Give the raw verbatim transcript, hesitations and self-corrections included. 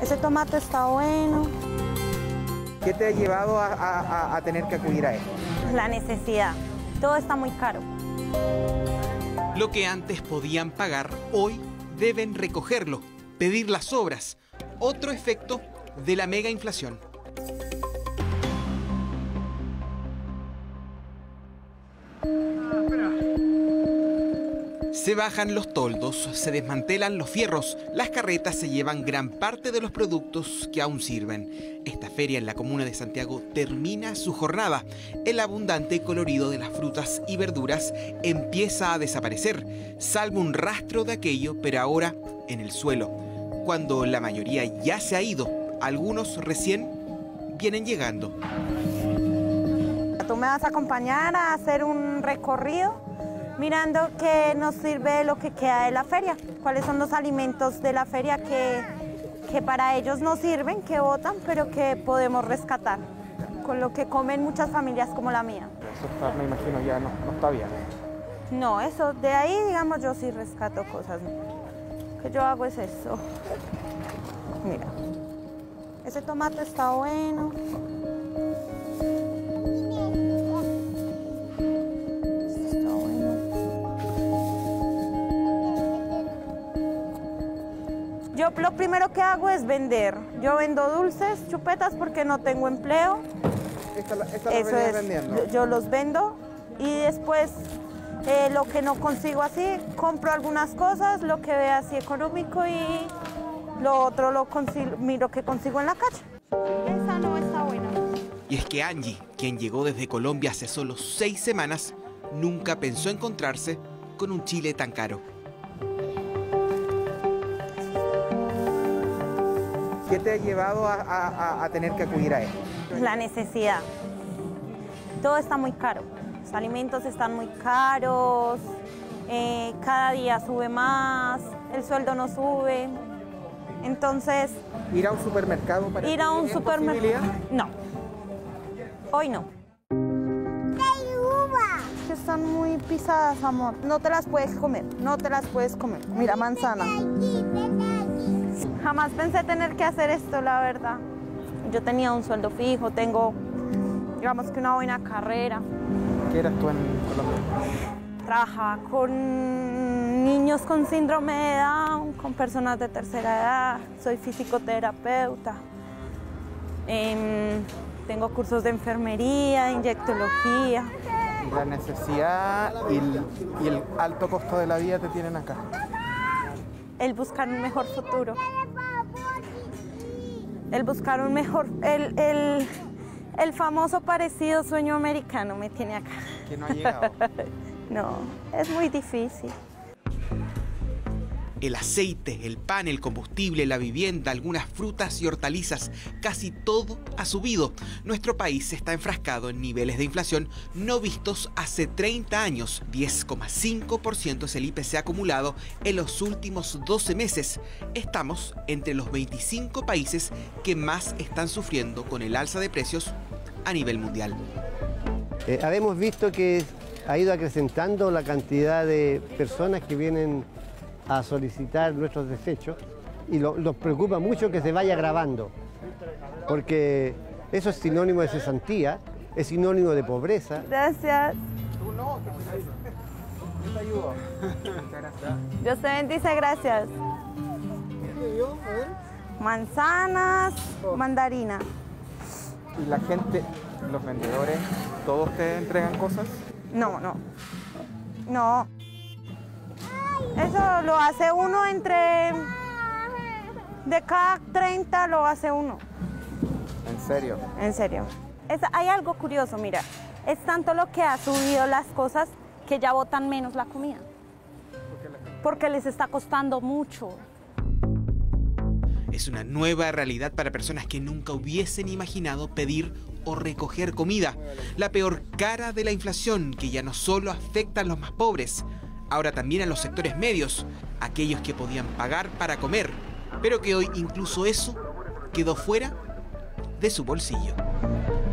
Ese tomate está bueno. ¿Qué te ha llevado a, a, a tener que acudir a esto? La necesidad. Todo está muy caro. Lo que antes podían pagar, hoy deben recogerlo, pedir las obras. Otro efecto de la mega inflación. Se bajan los toldos, se desmantelan los fierros, las carretas se llevan gran parte de los productos que aún sirven. Esta feria en la comuna de Santiago termina su jornada. El abundante colorido de las frutas y verduras empieza a desaparecer, salvo un rastro de aquello, pero ahora en el suelo. Cuando la mayoría ya se ha ido, algunos recién vienen llegando. ¿Tú me vas a acompañar a hacer un recorrido mirando qué nos sirve lo que queda de la feria? ¿Cuáles son los alimentos de la feria que, que para ellos no sirven, que botan, pero que podemos rescatar? Con lo que comen muchas familias como la mía. Eso está, me imagino ya no, no está bien. No, eso, de ahí, digamos, yo sí rescato cosas. Lo que yo hago es eso. Mira, ese tomate está bueno. Está bueno. Yo lo primero que hago es vender. Yo vendo dulces, chupetas, porque no tengo empleo. Esta, esta Eso la es, vendiendo. yo los vendo y después eh, lo que no consigo así, compro algunas cosas, lo que vea así económico y lo otro lo consigo, miro que consigo en la calle. Esa no está buena. Y es que Angie, quien llegó desde Colombia hace solo seis semanas, nunca pensó encontrarse con un chile tan caro. ¿Qué te ha llevado a, a, a tener que acudir a esto? La necesidad. Todo está muy caro. Los alimentos están muy caros, eh, cada día sube más, el sueldo no sube. Entonces, ¿Ir a un supermercado para ir a un ¿es supermercado? posibilidad? No. Hoy no. Que están muy pisadas, amor. No te las puedes comer, no te las puedes comer. Mira, manzana. Jamás pensé tener que hacer esto, la verdad. Yo tenía un sueldo fijo, tengo, digamos que una buena carrera. ¿Qué eras tú en Colombia? Trabajaba con niños con síndrome de Down, con personas de tercera edad, soy fisioterapeuta. Eh, tengo cursos de enfermería, de inyectología. Y la necesidad y el, y el alto costo de la vida te tienen acá. El buscar un mejor futuro. El buscar un mejor, el, el, el famoso parecido sueño americano me tiene acá. Que no ha llegado. No, es muy difícil. El aceite, el pan, el combustible, la vivienda, algunas frutas y hortalizas, casi todo ha subido. Nuestro país está enfrascado en niveles de inflación no vistos hace treinta años. diez coma cinco por ciento es el I P C acumulado en los últimos doce meses. Estamos entre los veinticinco países que más están sufriendo con el alza de precios a nivel mundial. Eh, habemos visto que ha ido acrecentando la cantidad de personas que vienen a solicitar nuestros desechos y lo, nos preocupa mucho que se vaya agravando, porque eso es sinónimo de cesantía, es sinónimo de pobreza. Gracias. Tú no, yo te ayudo. Muchas gracias. Dios te bendice, gracias. Manzanas, mandarina. ¿Y la gente, los vendedores, todos te entregan cosas? No, no. No. Eso lo hace uno entre... De cada treinta lo hace uno. ¿En serio? En serio. Es, hay algo curioso, mira. Es tanto lo que ha subido las cosas que ya botan menos la comida. Porque les está costando mucho. Es una nueva realidad para personas que nunca hubiesen imaginado pedir o recoger comida. La peor cara de la inflación, que ya no solo afecta a los más pobres, ahora también a los sectores medios, aquellos que podían pagar para comer, pero que hoy incluso eso quedó fuera de su bolsillo.